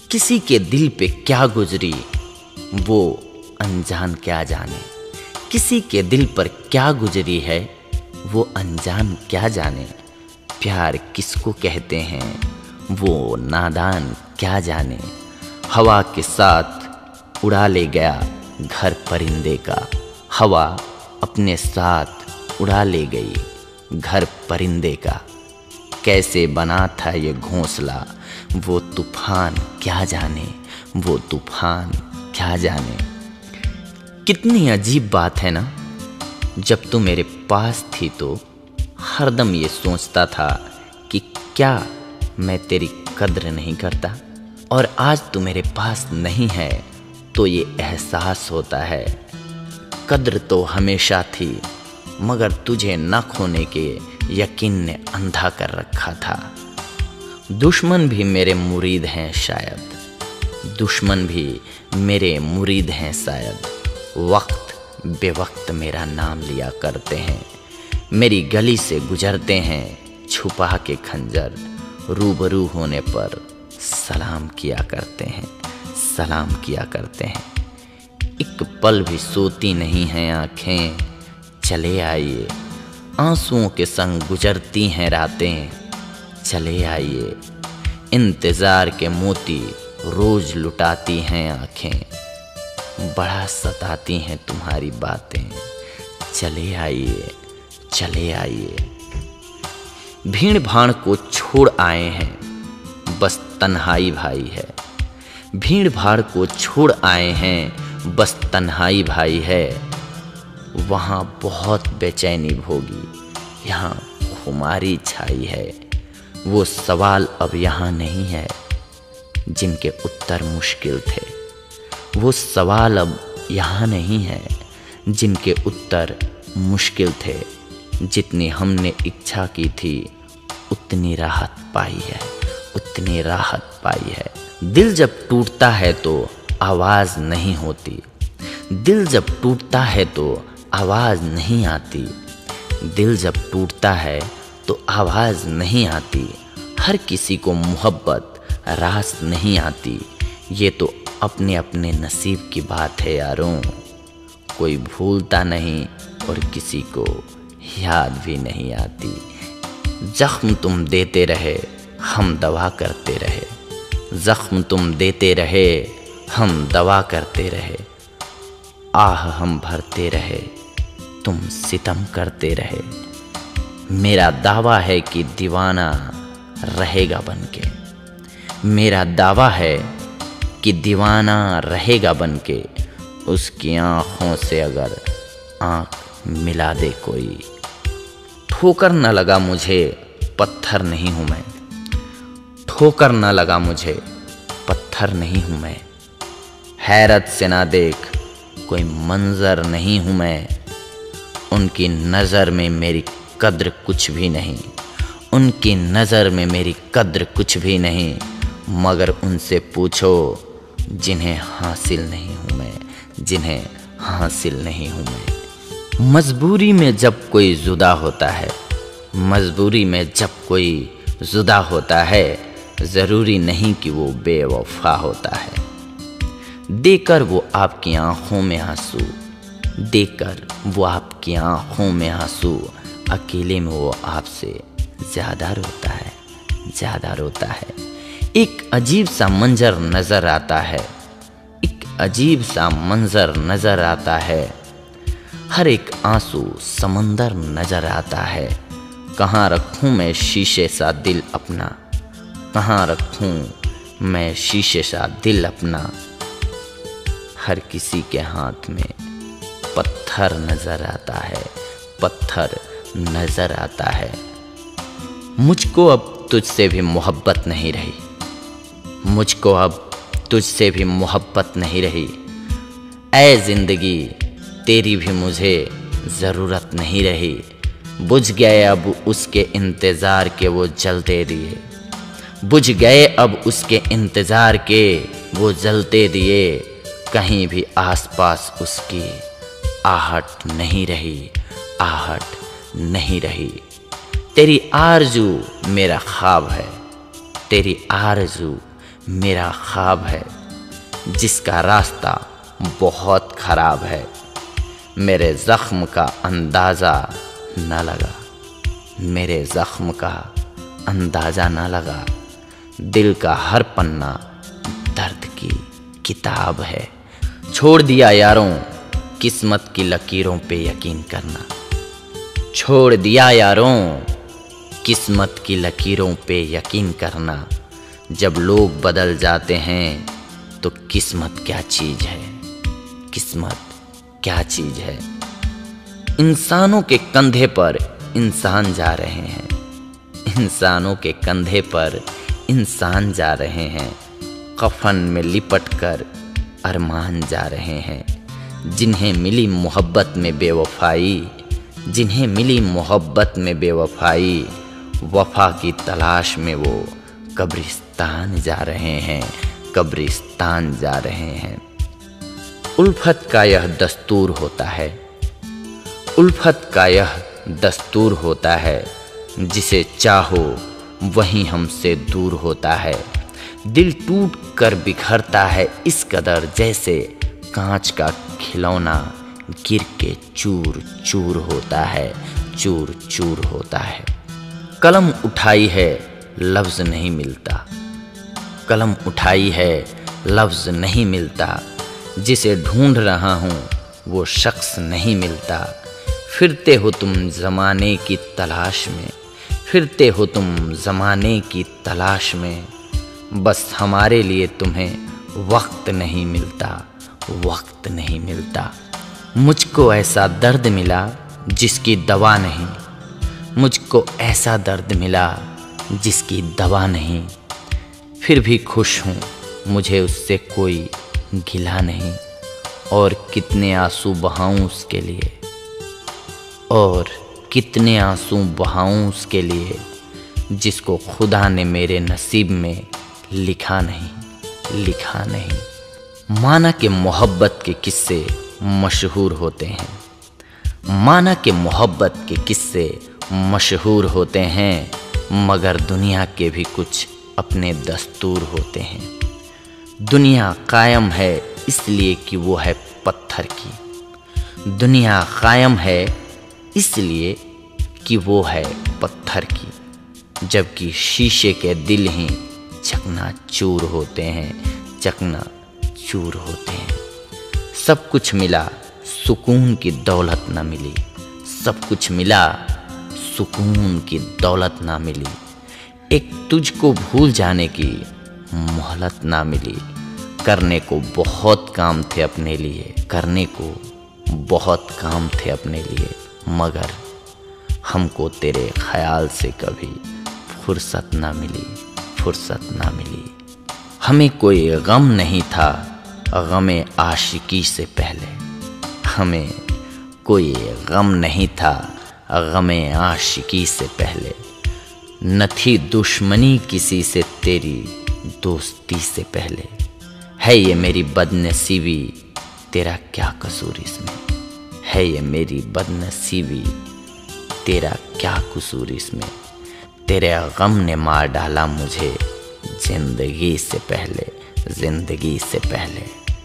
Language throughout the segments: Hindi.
किसी के दिल पे क्या गुजरी वो अनजान क्या जाने, किसी के दिल पर क्या गुजरी है वो अनजान क्या जाने। प्यार किसको कहते हैं वो नादान क्या जाने। हवा के साथ उड़ा ले गया घर परिंदे का, हवा अपने साथ उड़ा ले गई घर परिंदे का। कैसे बना था ये घोंसला वो तूफान क्या जाने, वो तूफान क्या जाने। कितनी अजीब बात है ना, जब तू मेरे पास थी तो हरदम ये सोचता था कि क्या मैं तेरी कद्र नहीं करता, और आज तू मेरे पास नहीं है तो ये एहसास होता है। कद्र तो हमेशा थी मगर तुझे न खोने के यकीन ने अंधा कर रखा था। दुश्मन भी मेरे मुरीद हैं शायद, दुश्मन भी मेरे मुरीद हैं शायद। वक्त बेवक्त मेरा नाम लिया करते हैं, मेरी गली से गुजरते हैं छुपा के खंजर। रूबरू होने पर सलाम किया करते हैं, सलाम किया करते हैं। एक पल भी सोती नहीं हैं आँखें, चले आइए। आंसुओं के संग गुजरती हैं रातें, चले आइए। इंतज़ार के मोती रोज लुटाती हैं आँखें, बड़ा सताती हैं तुम्हारी बातें, चले आइए, चले आइए। भीड़ भाड़ को छोड़ आए हैं बस तन्हाई भाई है, भीड़ भाड़ को छोड़ आए हैं बस तन्हाई भाई है। वहाँ बहुत बेचैनी होगी, यहाँ खुमारी छाई है। वो सवाल अब यहाँ नहीं है जिनके उत्तर मुश्किल थे, वो सवाल अब यहाँ नहीं है जिनके उत्तर मुश्किल थे। जितनी हमने इच्छा की थी उतनी राहत पाई है, उतनी राहत पाई है। दिल जब टूटता है तो आवाज़ नहीं होती, दिल जब टूटता है तो आवाज़ नहीं आती, दिल जब टूटता है तो आवाज़ नहीं आती। हर किसी को मोहब्बत रास नहीं आती, ये तो अपने अपने नसीब की बात है यारों। कोई भूलता नहीं और किसी को याद भी नहीं आती। जख्म तुम देते रहे हम दवा करते रहे, जख्म तुम देते रहे हम दवा करते रहे। आह हम भरते रहे तुम सितम करते रहे। मेरा दावा है कि दीवाना रहेगा बनके, मेरा दावा है कि दीवाना रहेगा बनके। उसकी आँखों से अगर आँख मिला दे कोई। ठोकर न लगा मुझे पत्थर नहीं हूँ मैं, ठोकर न लगा मुझे पत्थर नहीं हूँ मैं। हैरत से ना देख कोई मंजर नहीं हूँ मैं। उनकी नज़र में मेरी कद्र कुछ भी नहीं, उनकी नज़र में मेरी कद्र कुछ भी नहीं। मगर उनसे पूछो जिन्हें हासिल नहीं हूँ मैं, जिन्हें हासिल नहीं हूँ मैं। मजबूरी में जब कोई जुदा होता है, मजबूरी में जब कोई जुदा होता है, ज़रूरी नहीं कि वो बेवफा होता है। देकर वो आपकी आँखों में आंसू, देकर वो आपकी आँखों में आंसू, अकेले में वो आपसे ज़्यादा रोता है, ज़्यादा रोता है। एक अजीब सा मंजर नज़र आता है, एक अजीब सा मंजर नज़र आता है। हर एक आंसू समंदर नज़र आता है। कहाँ रखूँ मैं शीशे सा दिल अपना, कहाँ रखूँ मैं शीशे सा दिल अपना। हर किसी के हाथ में पत्थर नज़र आता है, पत्थर नज़र आता है। मुझको अब तुझसे भी मोहब्बत नहीं रही, मुझको अब तुझसे भी मोहब्बत नहीं रही। ऐ ज़िंदगी तेरी भी मुझे ज़रूरत नहीं रही। बुझ गए अब उसके इंतज़ार के वो जलते दिए, बुझ गए अब उसके इंतज़ार के वो जलते दिए। कहीं भी आसपास उसकी आहट नहीं रही, आहट नहीं रही। तेरी आरज़ू मेरा ख्वाब है, तेरी आरज़ू मेरा ख्वाब है जिसका रास्ता बहुत खराब है। मेरे ज़ख्म का अंदाज़ा न लगा, मेरे ज़ख्म का अंदाज़ा न लगा। दिल का हर पन्ना दर्द की किताब है। छोड़ दिया यारों किस्मत की लकीरों पे यकीन करना। छोड़ दिया यारों किस्मत की लकीरों पे यकीन करना। जब लोग बदल जाते हैं तो किस्मत क्या चीज़ है, किस्मत क्या चीज़ है। इंसानों के कंधे पर इंसान जा रहे हैं, इंसानों के कंधे पर इंसान जा रहे हैं। कफन में लिपट कर अरमान जा रहे हैं। जिन्हें मिली मोहब्बत में बेवफाई, जिन्हें मिली मोहब्बत में बेवफाई, वफा की तलाश में वो कब्रिस्तान जा रहे हैं, कब्रिस्तान जा रहे हैं। उल्फत का यह दस्तूर होता है, उल्फत का यह दस्तूर होता है। जिसे चाहो वहीं हमसे दूर होता है। दिल टूट कर बिखरता है इस कदर, जैसे कांच का खिलौना गिर के चूर चूर होता है, चूर चूर होता है। कलम उठाई है लफ्ज़ नहीं मिलता, कलम उठाई है लफ्ज़ नहीं मिलता। जिसे ढूंढ रहा हूँ वो शख्स नहीं मिलता। फिरते हो तुम ज़माने की तलाश में, फिरते हो तुम ज़माने की तलाश में। बस हमारे लिए तुम्हें वक्त नहीं मिलता, वक्त नहीं मिलता। मुझको ऐसा दर्द मिला जिसकी दवा नहीं, मुझको ऐसा दर्द मिला जिसकी दवा नहीं। फिर भी खुश हूँ मुझे उससे कोई गिला नहीं। और कितने आंसू बहाऊं उसके लिए, और कितने आंसू बहाऊं उसके लिए, जिसको खुदा ने मेरे नसीब में लिखा नहीं, लिखा नहीं। माना कि मोहब्बत के किस्से मशहूर होते हैं, माना कि मोहब्बत के किस्से मशहूर होते हैं, मगर दुनिया के भी कुछ अपने दस्तूर होते हैं। दुनिया कायम है इसलिए कि वो है पत्थर की, दुनिया कायम है इसलिए कि वो है पत्थर की। जबकि शीशे के दिल ही चकनाचूर होते हैं, चकनाचूर होते हैं। सब कुछ मिला सुकून की दौलत ना मिली, सब कुछ मिला सुकून की दौलत ना मिली। एक तुझको भूल जाने की मोहलत ना मिली। करने को बहुत काम थे अपने लिए, करने को बहुत काम थे अपने लिए, मगर हमको तेरे ख्याल से कभी फुर्सत ना मिली, फुर्सत ना मिली। हमें कोई गम नहीं था गमे आशिकी से पहले, हमें कोई गम नहीं था गमे आशिकी से पहले। न थी दुश्मनी किसी से तेरी दोस्ती से पहले। है ये मेरी बदनसीबी तेरा क्या कसूर इसमें, है ये मेरी बदनसीबी तेरा क्या कसूर इसमें। तेरे गम ने मार डाला मुझे जिंदगी से पहले, जिंदगी से पहले।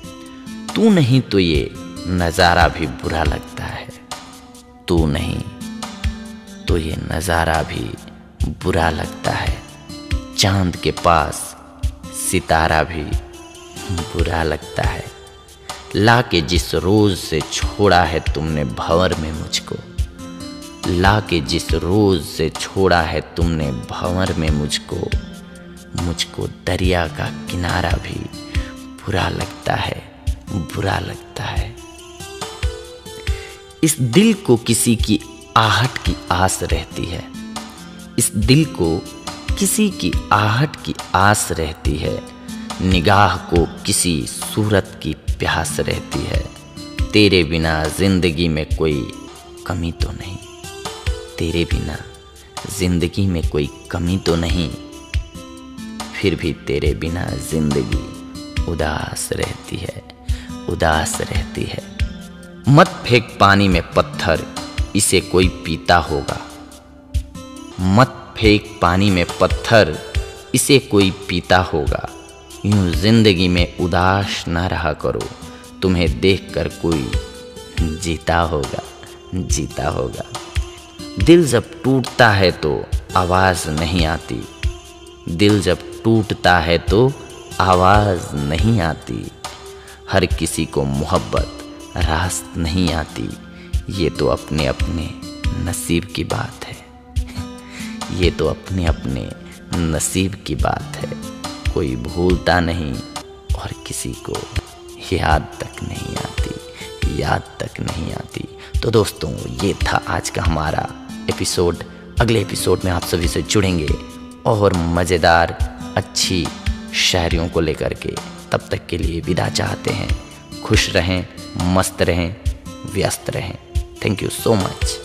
तू नहीं तो ये नज़ारा भी बुरा लगता है, तू नहीं तो ये नज़ारा भी बुरा लगता है। चांद के पास सितारा भी बुरा लगता है। ला के जिस रोज़ से छोड़ा है तुमने भंवर में मुझको, ला के जिस रोज़ से छोड़ा है तुमने भंवर में मुझको, मुझको दरिया का किनारा भी बुरा लगता है, बुरा लगता है। इस दिल को किसी की आहट की आस रहती है, इस दिल को किसी की आहट की आस रहती है। निगाह को किसी सूरत की प्यास रहती है। तेरे बिना जिंदगी में कोई कमी तो नहीं, तेरे बिना जिंदगी में कोई कमी तो नहीं। फिर भी तेरे बिना जिंदगी उदास रहती है, उदास रहती है। मत फेंक पानी में पत्थर इसे कोई पीता होगा, मत फेंक पानी में पत्थर इसे कोई पीता होगा। यूं जिंदगी में उदास ना रहा करो, तुम्हें देखकर कोई जीता होगा। दिल जब टूटता है तो आवाज़ नहीं आती, दिल जब टूटता है तो आवाज़ नहीं आती। हर किसी को मोहब्बत रास्त नहीं आती, ये तो अपने अपने नसीब की बात है, ये तो अपने अपने नसीब की बात है। कोई भूलता नहीं और किसी को याद तक नहीं आती। तो दोस्तों, ये था आज का हमारा एपिसोड। अगले एपिसोड में आप सभी से जुड़ेंगे और मज़ेदार अच्छी शायरियों को लेकर के। तब तक के लिए विदा चाहते हैं। खुश रहें, मस्त रहें, व्यस्त रहें। Thank you so much.